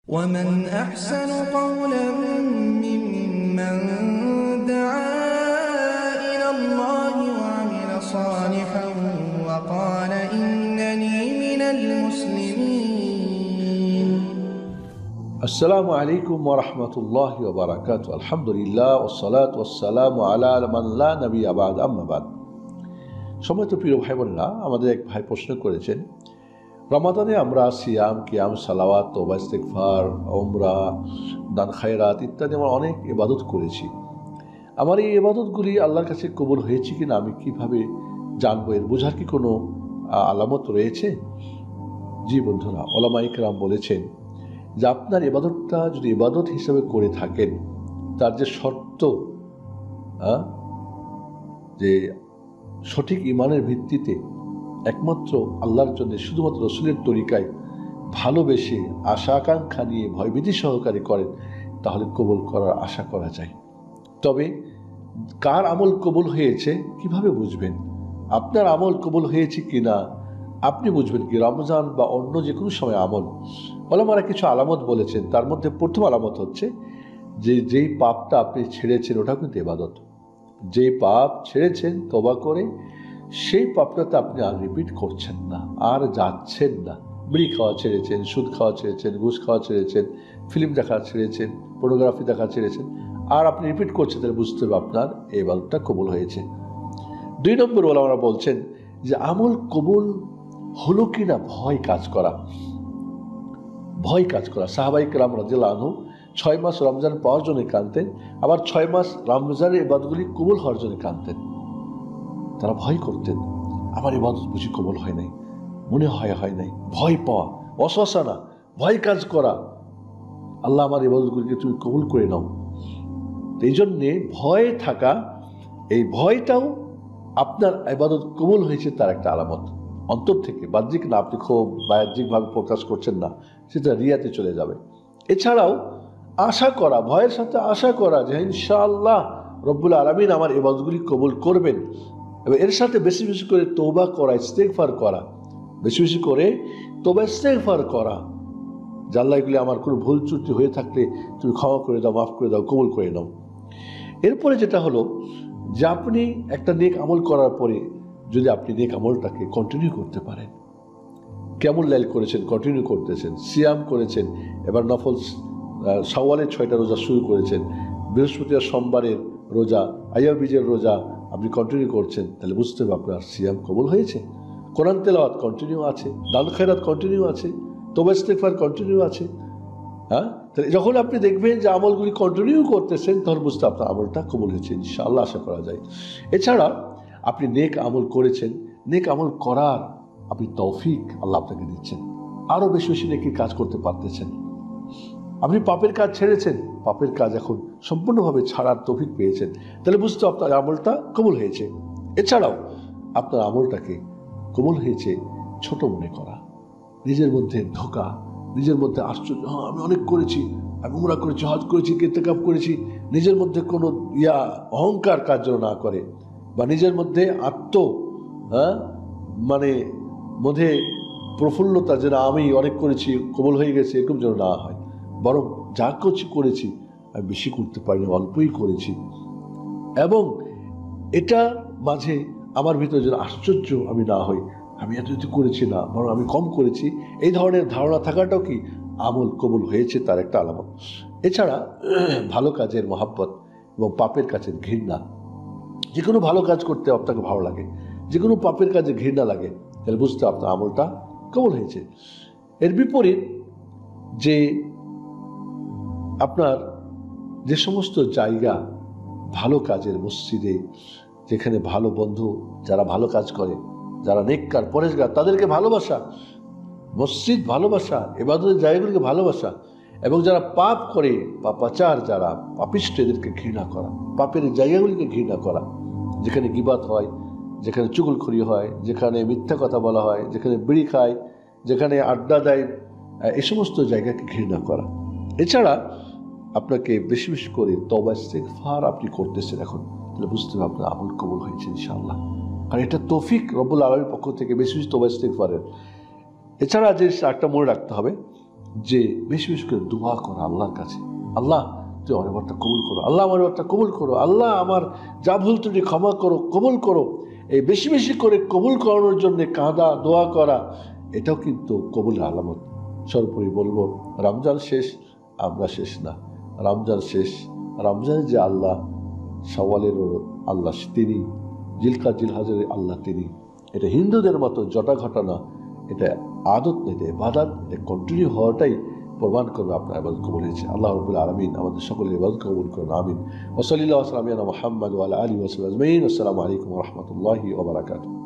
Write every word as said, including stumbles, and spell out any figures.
ومن أحسن قولا ممن دعا إلى الله وعمل صالحا وقال إنني من المسلمين. السلام عليكم ورحمة الله وبركاته. الحمد لله والصلاة والسلام على من لا نبي بعد أما بعد. সম্মানিত প্রিয় ভাই বোনেরা, আমাদের এক ভাই প্রশ্ন করেছেন, রমাদানে আমরা সিয়াম, কিয়াম, সালাওয়াত, তওবা, ইস্তিগফার, উমরা, দান খায়রাত ইত্যাদি আমরা অনেক ইবাদত করেছি। আমার এই ইবাদতগুলি আল্লাহর কাছে কবুল হয়েছে কিনা আমি কিভাবে জানবো? এর বোঝার কি কোনো আলামত রয়েছে? জি বন্ধুরা, উলামা ইকরাম বলেছেন যে আপনার ইবাদতটা যদি ইবাদত হিসেবে করে থাকেন, তার যে শর্ত, যে সঠিক ইমানের ভিত্তিতে একমাত্র আল্লাহর জন্য শুধুমাত্র রসুলের তরিকায় ভালোবেসে আশা আকাঙ্ক্ষা নিয়ে ভয়ভীতি সহকারে করেন, তাহলে কবুল করার আশা করা যায়। তবে কার আমল কবুল হয়েছে কিভাবে বুঝবেন? আপনার আমল কবুল হয়েছে কিনা আপনি বুঝবেন কি রমজান বা অন্য যে কোনো সময় আমল? ওলামারা কিছু আলামত বলেছেন। তার মধ্যে প্রথম আলামত হচ্ছে যে যেই পাপটা আপনি ছেড়েছেন ওটা কিন্তু ইবাদত। যে পাপ ছেড়েছেন তওবা করে, সেই পাপটাতে আপনি আর রিপিট করছেন না, আর যাচ্ছেন না। বিড়ি খাওয়া ছেড়েছেন, সুদ খাওয়া ছেড়েছেন, ঘুষ খাওয়া ছেড়েছেন, ফিল্ম দেখা ছেড়েছেন, পোর্নোগ্রাফি দেখা ছেড়েছেন, আর আপনি রিপিট করছেন, তাহলে বুঝতে হবে আপনার এই ইবাদতটা কবুল হয়েছে। দুই নম্বর ওলামারা বলছেন যে আমল কবুল হলো কিনা ভয় কাজ করা। ভয় কাজ করা সাহাবায়ে কেরাম রাদিয়াল্লাহু আনহু ছয় মাস রমজান পাওয়ার জন্য কাঁদতেন, আবার ছয় মাস রমজানের ইবাদতগুলি কবুল হওয়ার জন্য কাঁদতেন। তারা ভয় করতেন, আমার ইবাদত বুঝি কবুল হয় নাই, মনে হয় হয় নাই। ভয় পাওয়া, অসহসা না, ভয় কাজ করা, আল্লাহ আমার ইবাদতগুলিকে তুমি কবুল করে নাও। এই জন্যে ভয় থাকা, এই ভয়টাও আপনার ইবাদত কবুল হয়েছে তার একটা আলামত। অন্তর থেকে, বাহ্যিক না, আপনি খুব বাহ্যিকভাবে প্রকাশ করছেন না, সেটা রিয়াতে চলে যাবে। এছাড়াও আশা করা, ভয়ের সাথে আশা করা যে ইনশাআল্লাহ রব্বুল আলামিন আমার ইবাদতগুলি কবুল করবেন। এবং এর সাথে বেশি বেশি করে তওবা করা, ইস্তেগফার করা, বেশি বেশি করে তওবা ইস্তেগফার করা, যে আল্লাহ এগুলি আমার কোনো ভুল ত্রুটি হয়ে থাকলে তুমি ক্ষমা করে দাও, মাফ করে দাও, কবুল করে নাও। এরপরে যেটা হলো যে আপনি একটা নেক আমল করার পরে যদি আপনি নেক আমলটাকে কন্টিনিউ করতে পারেন, কেমন লাইল করেছেন কন্টিনিউ করতেছেন, সিয়াম করেছেন, এবার নফল শাওয়ালের ছয়টা রোজা শুরু করেছেন, বৃহস্পতিবার সোমবারের রোজা, আইয়াম বীজের রোজা আপনি কন্টিনিউ করছেন, তাহলে বুঝতে হবে আপনার সিয়াম কবুল হয়েছে। কোরআন তেলাওয়াত কন্টিনিউ আছে, দান খায়রাত কন্টিনিউ আছে, তওবা ইস্তিগফার কন্টিনিউ আছে। হ্যাঁ, তাহলে যখন আপনি দেখবেন যে আমলগুলি কন্টিনিউ করতেছেন, তখন বুঝতে আপনার আমলটা কবুল হয়েছে, ইনশাআল্লাহ আশা করা যায়। এছাড়া আপনি নেক আমল করেছেন, নেক আমল করার আপনি তৌফিক আল্লাহ আপনাকে দিচ্ছেন, আরও বেশি বেশি নেকির কাজ করতে পারতেছেন। আপনি পাপের কাজ ছেড়েছেন, পাপের কাজ এখন সম্পূর্ণভাবে ছাড়ার তৌফিক পেয়েছেন, তাহলে বুঝতে আপনার আমলটা কবুল হয়েছে। এছাড়াও আপনার আমলটাকে কবুল হয়েছে ছোট মনে করা, নিজের মধ্যে ধোকা, নিজের মধ্যে আশ্চর্য, হ্যাঁ আমি অনেক করেছি, আমি উমরা করেছি, হজ করেছি, ইতিকাফ করেছি, নিজের মধ্যে কোনো ইয়া অহংকার কাজ যেন না করে, বা নিজের মধ্যে আত্ম হ্যাঁ মানে মধ্যে প্রফুল্লতা যেন আমি অনেক করেছি কবুল হয়ে গেছে এরকম যেন না হয়, বরং যা কিছু করেছি আমি বেশি করতে পারিনি, অল্পই করেছি। এবং এটা মাঝে আমার ভিতরে যেন আশ্চর্য আমি না হই, আমি এত কিছু করেছি না, বরং আমি কম করেছি, এই ধরনের ধারণা থাকাটাও কি আমল কবুল হয়েছে তার একটা আলামত। এছাড়া ভালো কাজের মহাব্বত এবং পাপের কাজের ঘৃণা, যে কোনো ভালো কাজ করতে আপনাকে ভালো লাগে, যে কোনো পাপের কাজে ঘৃণা লাগে, তাহলে বুঝতে আপনার আমলটা কবুল হয়েছে। এর বিপরীত যে আপনার যে সমস্ত জায়গা ভালো কাজের, মসজিদে যেখানে ভালো বন্ধু যারা ভালো কাজ করে, যারা নেককার পরেশগার, তাদেরকে ভালোবাসা, মসজিদ ভালোবাসা, ইবাদতের জায়গাগুলিকে ভালোবাসা, এবং যারা পাপ করে, পাপাচার যারা পাপিষ্ঠ, এদেরকে ঘৃণা করা, পাপের জায়গাগুলিকে ঘৃণা করা, যেখানে গীবাত হয়, যেখানে চুগলখড়ি হয়, যেখানে মিথ্যা কথা বলা হয়, যেখানে বিড়ি খায়, যেখানে আড্ডা দেয়, এই সমস্ত জায়গাকে ঘৃণা করা। এছাড়া আপনাকে বেশি বেশি করে তওবা ইস্তিগফার আপনি করতেছেন এখন, তাহলে বুঝতে হবে আপনার আমল কবুল হয়েছে ইনশাআল্লাহ। আর এটা তৌফিক রব্বুল আলামিনের পক্ষ থেকে বেশি বেশি তওবা ইস্তিগফারের। এছাড়া যে একটা মনে রাখতে হবে যে বেশি বেশি করে দোয়া করা আল্লাহর কাছে, আল্লাহ তুই আমার এবারটা কবুল করো, আল্লাহ আমার এবারটা কবুল করো, আল্লাহ আমার যা ভুল ত্রুটি ক্ষমা করো, কবুল করো। এই বেশি বেশি করে কবুল করানোর জন্য কাঁদা, দোয়া করা, এটাও কিন্তু কবুলের আলামত। সর্বোপরি বলবো, রমজান শেষ, আমরা শেষ না। রমজান শেষ, রমজানের যে আল্লাহ, শাওয়ালেরও আল্লাহ তিনি, জিলকা জিলহাজের আল্লাহ তিনি। এটা হিন্দুদের মতো জটা ঘটনা, এটা আদত নেই, এটা ইবাদত, এটা কন্টিনিউ হওয়াটাই প্রমাণ করবে আপনার ইবাদত কবুল হয়েছে। আল্লাহ রাব্বুল আলামিন আমাদের সকলের ইবাদত কবুল করুন, আমিন। ওয়া সাল্লাল্লাহু আলা মুহাম্মদ ওয়া আলা আলিহি ওয়া সাহবিহি আজমাইন। আসসালামু আলাইকুম ওয়া রাহমাতুল্লাহি ওয়া বারাকাতুহু।